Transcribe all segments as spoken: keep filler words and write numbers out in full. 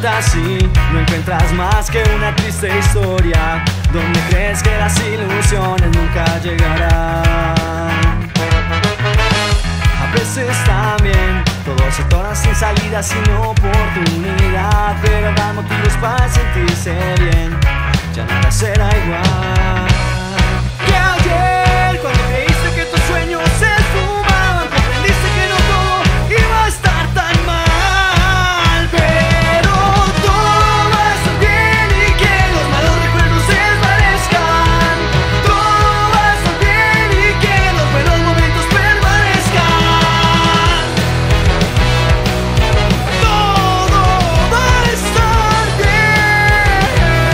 así, no encuentras más que una triste historia donde crees que las ilusiones nunca llegarán. A veces también todo se torna sin salida, sin oportunidad, pero habrá motivos para sentirse bien, ya nada será igual que ayer, cuando creíste que tus sueños se esfumaban, comprendiste que no todo iba a estar tan mal, pero todo va a estar bien y que los malos recuerdos se desvanezcan. Todo va a estar bien y que los buenos momentos permanezcan. Todo va a estar bien.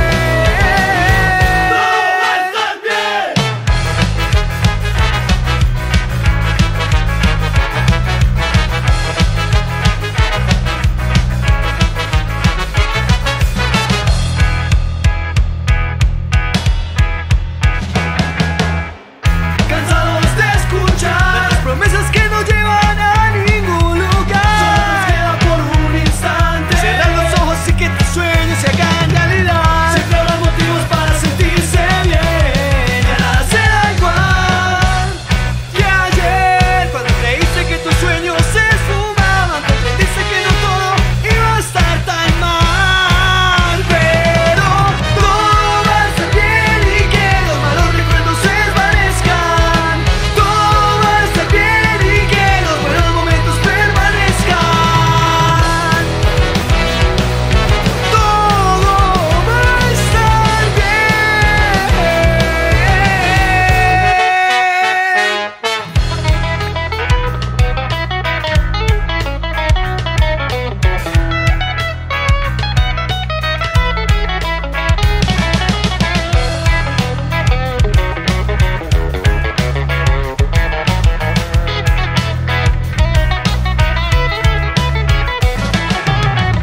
Todo va a estar bien. Cansados de escuchar las promesas que no llevan a ningún lugar. Solo nos queda por un instante cerrar los ojos y que tus sueños se hagan realidad. Siempre habrá motivos para sentirse bien, ya nada será igual que ayer, cuando creíste que tus sueños se esfumaban, comprendiste que no todo iba a estar tan mal, pero todo va a estar bien y que los malos recuerdos se desvanezcan. Todo va a estar bien y que los buenos momentos permanezcan. Todo va a estar bien.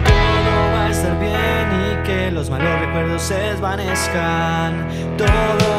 Todo va a estar bien y que los malos recuerdos se desvanezcan. Todo